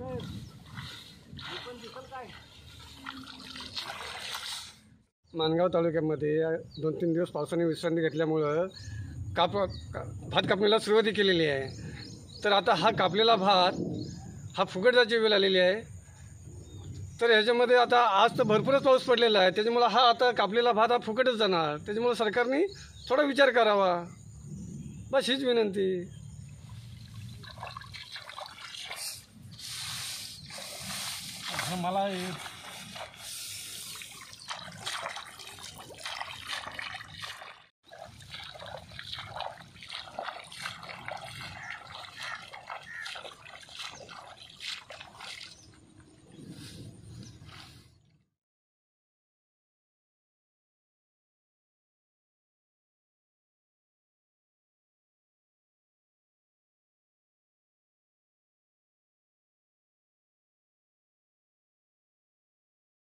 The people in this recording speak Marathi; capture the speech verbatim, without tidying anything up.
माणगाव तालुक्यामध्ये दोन तीन दिवस पावसाने विश्रांती घेतल्यामुळं काप भात कापणीला सुरुवाती केलेली आहे। तर आता हा कापलेला भात हा फुकट जायची वेळ आलेली आहे। तर ह्याच्यामध्ये आता आज तर भरपूरच पाऊस पडलेला आहे, त्याच्यामुळं हा आता कापलेला भात हा फुकटच जाणार। त्याच्यामुळं सरकारने थोडा विचार करावा, बस हीच विनंती। मला